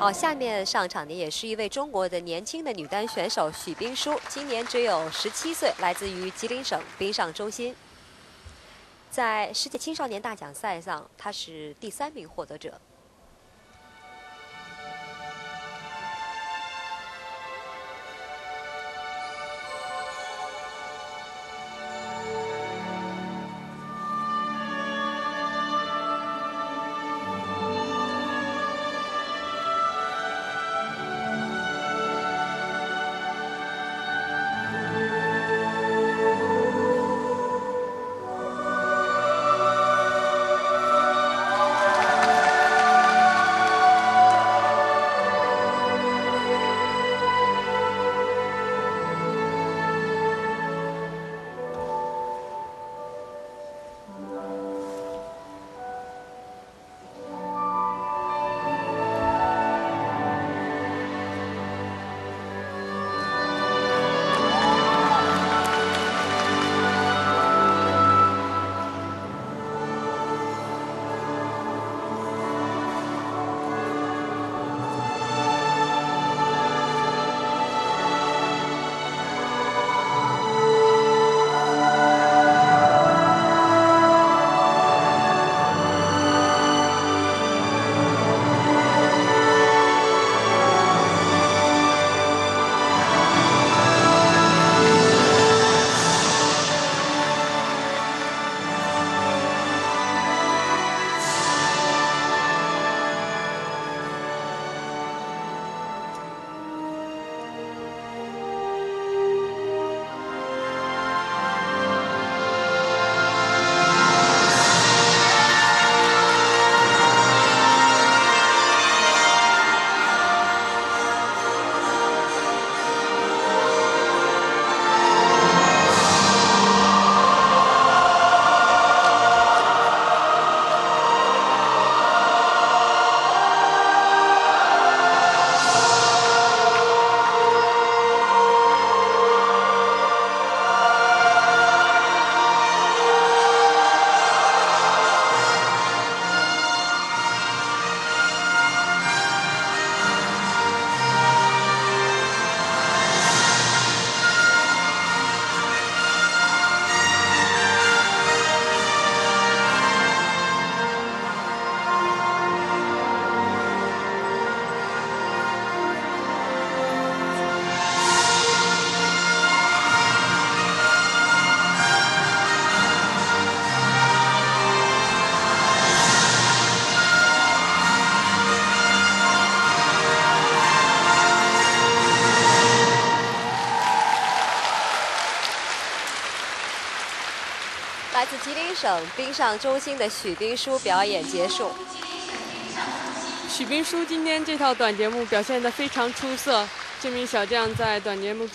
好，下面上场的也是一位中国的年轻的女单选手许冰书，今年只有17岁，来自于吉林省滨上中心。在世界青少年大奖赛上，她是第3名获得者。来自吉林省滨上中心的许冰书表演结束。 许冰书今天这套短节目表现得非常出色，这名小将在短节目